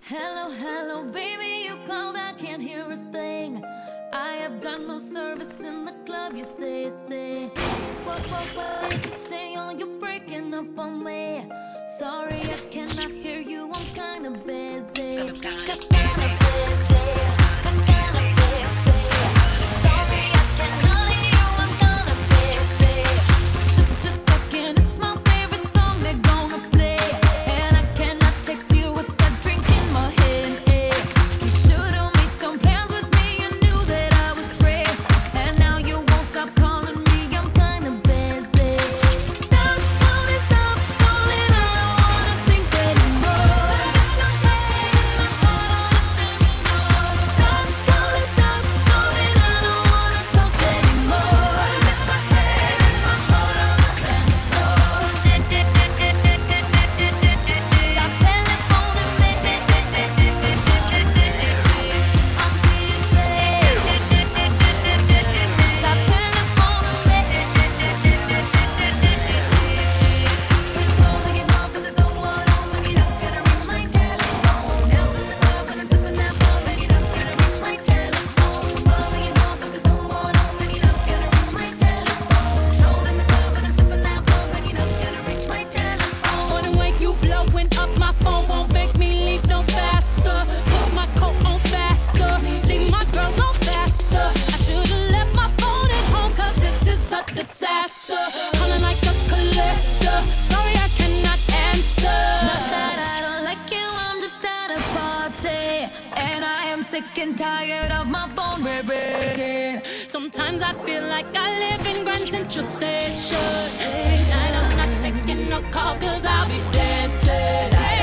Hello, hello, baby, you called, I can't hear a thing. I have got no service in the club, you say. What did you say? Oh, you're breaking up on me. Sorry, I cannot hear you, I'm kinda busy. Kinda busy. Sorry, I cannot hear you, I'm kinda busy. Just a second, it's my favorite song they're gonna play. And I cannot text you with a drink in my hand. You should've made some plans with me, you knew that I was free. And now you won't stop calling me, I'm kinda busy. Stop calling, I don't wanna think anymore. Got no pain in my heart on the dance floor. Stop calling, I don't wanna talk anymore. Got my head in my heart on the dance floor. Stop telephoning me. I'm busy. Stop telephoning me. Controlling it all, but there's no one home. When you're not gonna reach my telephone. Now in the club when I'm sipping that bub, and you're not gonna reach my telephone. Calling it all, but there's no one home. When you're not gonna reach my telephone. Now in the club when I'm sipping that bub, and you're not gonna reach my telephone. On the way you blowing up my phone won't make me leave no faster. Put my coat on faster, leave my girls no faster. I should've left my phone at home, cause this is a disaster. Calling like a collector, sorry I cannot answer. Not that I don't like you, I'm just at a party. And I am sick and tired of my phone ringing. Sometimes I feel like I live in Grand Central Station. Tonight I'm not taking no calls, cause I'll be dancing.